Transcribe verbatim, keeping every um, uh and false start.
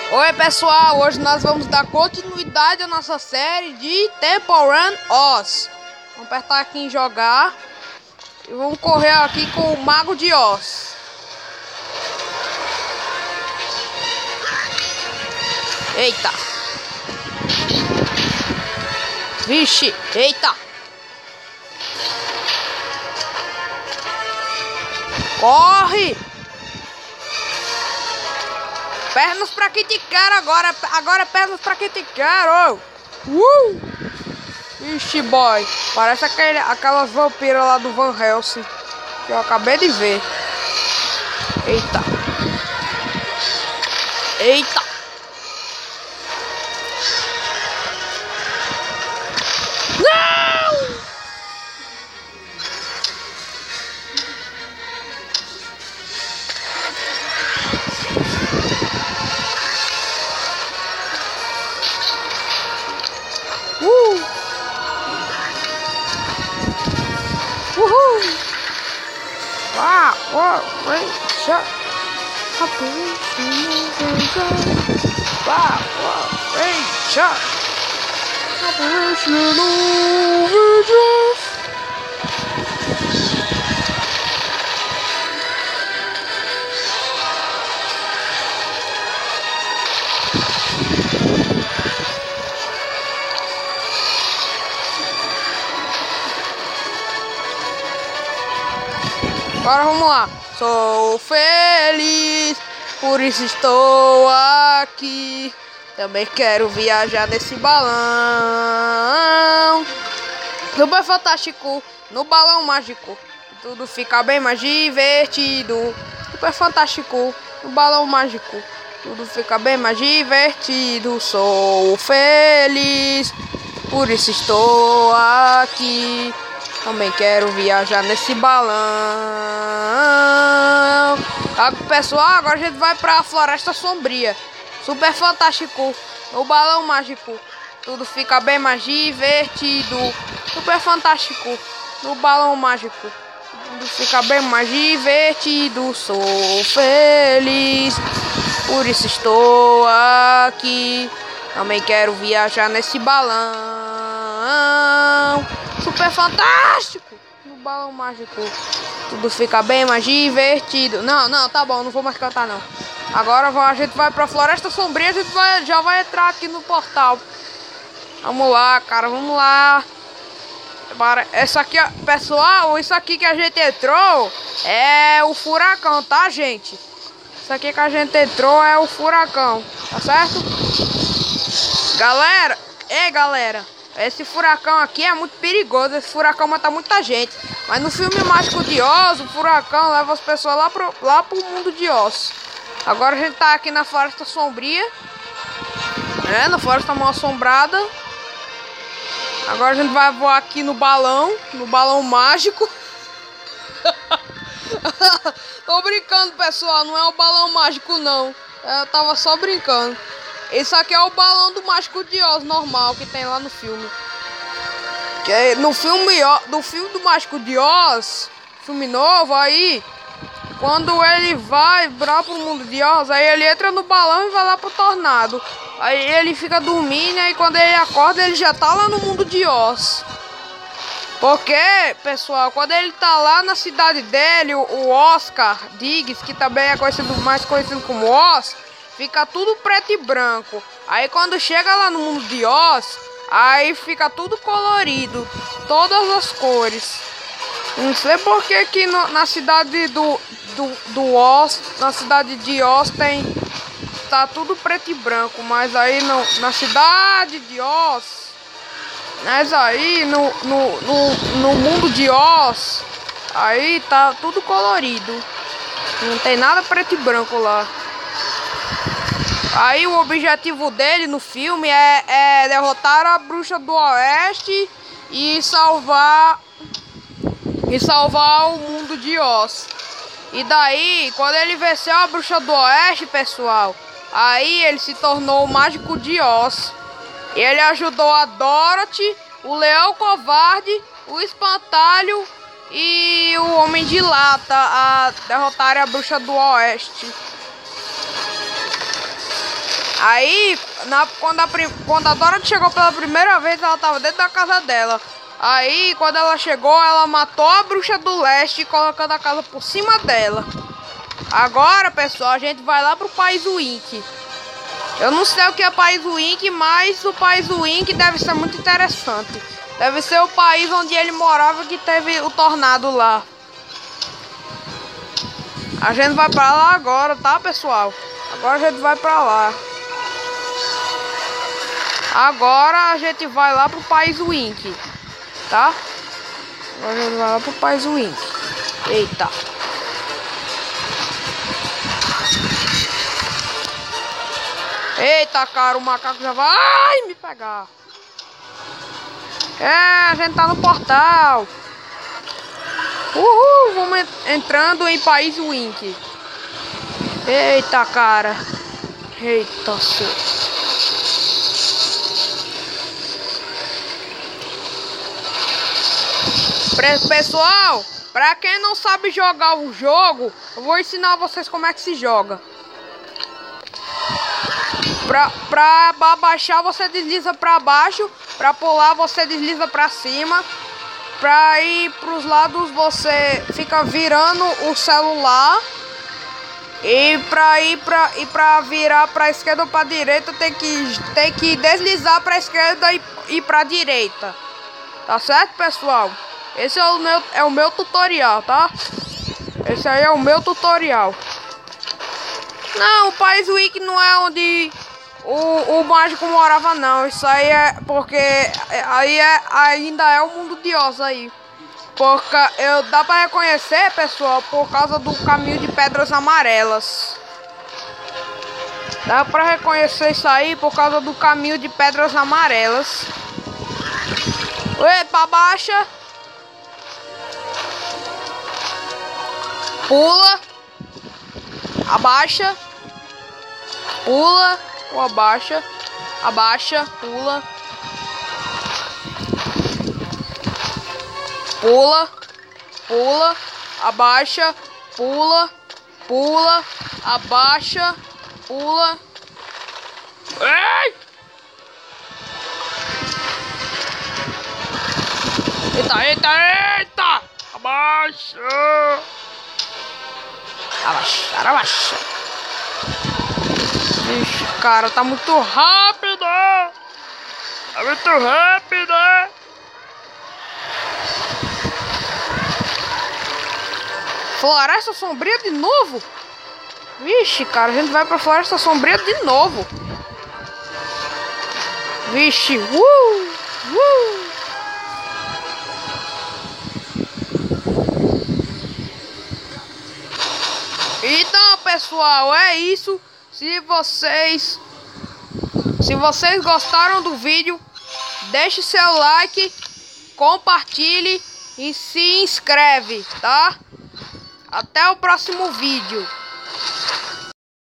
Oi pessoal, hoje nós vamos dar continuidade à nossa série de Temple Run Oz. Vamos apertar aqui em jogar e vamos correr aqui com o Mago de Oz. Eita! Vixe! Eita! Corre! Pernas pra quem te quer agora, agora pernas pra quem te quer, oh. Uh! Ixi, boy, parece aquele, aquelas vampiras lá do Van Helsing que eu acabei de ver. Eita! Eita! Não! Uh! Uhul! Wow! Wow! Great shot! Operation Overdrive! Wow! Wow! Great shot! Operation Overdrive! Agora vamos lá. Sou feliz, por isso estou aqui. Também quero viajar nesse balão super fantástico, no balão mágico. Tudo fica bem mais divertido. Super fantástico, no balão mágico. Tudo fica bem mais divertido. Sou feliz, por isso estou aqui. Também quero viajar nesse balão. Tá, pessoal, agora a gente vai pra Floresta Sombria. Super fantástico, no balão mágico. Tudo fica bem mais divertido. Super fantástico, no balão mágico. Tudo fica bem mais divertido. Sou feliz, por isso estou aqui. Também quero viajar nesse balão super fantástico, no balão mágico. Tudo fica bem mais divertido. Não, não, tá bom, não vou mais cantar não. Agora a gente vai pra Floresta Sombria. A gente vai, já vai entrar aqui no portal. Vamos lá, cara, vamos lá. Essa aqui, pessoal, isso aqui que a gente entrou é o furacão, tá, gente? Isso aqui que a gente entrou é o furacão, tá certo? Galera, ei galera, esse furacão aqui é muito perigoso. Esse furacão mata muita gente. Mas no filme Mágico de Oz, o furacão leva as pessoas lá pro, lá pro mundo de Oz. Agora a gente tá aqui na Floresta Sombria, né? Na Floresta Mal Assombrada. Agora a gente vai voar aqui no balão, no balão mágico. Tô brincando, pessoal, não é o balão mágico não. Eu tava só brincando. Esse aqui é o balão do Mágico de Oz normal que tem lá no filme. Que é no filme do filme do Mágico de Oz, filme novo aí, quando ele vai lá pro mundo de Oz, aí ele entra no balão e vai lá pro tornado. Aí ele fica dormindo e quando ele acorda ele já tá lá no mundo de Oz. Porque, pessoal, quando ele tá lá na cidade dele, o Oscar Diggs, que também é conhecido, mais conhecido como Oz, fica tudo preto e branco. Aí quando chega lá no mundo de Oz, aí fica tudo colorido, todas as cores. Não sei por que que no, na cidade do, do, do Oz, na cidade de Oz tem, tá tudo preto e branco. Mas aí no, na cidade de Oz, mas aí no, no, no, no mundo de Oz, aí tá tudo colorido. Não tem nada preto e branco lá. Aí o objetivo dele no filme é, é derrotar a Bruxa do Oeste e salvar e salvar o mundo de Oz. E daí, quando ele venceu a Bruxa do Oeste, pessoal, aí ele se tornou o Mágico de Oz. Ele ajudou a Dorothy, o Leão Covarde, o Espantalho e o Homem de Lata a derrotarem a Bruxa do Oeste. Aí, na, quando, a, quando a Dora chegou pela primeira vez, ela tava dentro da casa dela. Aí, quando ela chegou, ela matou a bruxa do leste, colocando a casa por cima dela. Agora, pessoal, a gente vai lá pro País Wink. Eu não sei o que é País Wink, mas o País Wink deve ser muito interessante. Deve ser o país onde ele morava que teve o tornado lá. A gente vai pra lá agora, tá, pessoal? Agora a gente vai pra lá. Agora a gente vai lá pro País Wink, tá? Agora a gente vai lá pro País Wink. Eita. Eita, cara, o macaco já vai me pegar. É, a gente tá no portal. Uhul, vamos entrando em País Wink. Eita, cara. Eita, senhor. Pessoal, pra quem não sabe jogar o jogo, eu vou ensinar vocês como é que se joga. Pra, pra baixar, você desliza pra baixo. Pra pular, você desliza pra cima. Pra ir pros lados, você fica virando o celular. E pra ir pra, e pra virar pra esquerda ou pra direita, tem que, tem que deslizar pra esquerda e, e pra direita. Tá certo, pessoal? Esse é o meu, é o meu tutorial, tá? Esse aí é o meu tutorial. Não, o País Wink não é onde o, o mágico morava, não. Isso aí é porque aí é, ainda é o mundo de Oz aí. Porque eu, dá pra reconhecer, pessoal, por causa do caminho de pedras amarelas. Dá pra reconhecer isso aí por causa do caminho de pedras amarelas. Epa, baixa. Pula. Abaixa. Pula ou abaixa. Abaixa, pula. Pula. Pula. Abaixa. Pula. Pula. Abaixa. Pula. Ei! Eita, eita, eita! Abaixa! Abaixa, abaixa. Ixi, cara, tá muito rápido! Tá muito rápido! Floresta Sombria de novo? Vixe, cara, a gente vai pra Floresta Sombria de novo. Vixe, uh, uh. Então, pessoal, é isso. Se vocês Se vocês gostaram do vídeo, deixe seu like, compartilhe e se inscreve, tá? Até o próximo vídeo.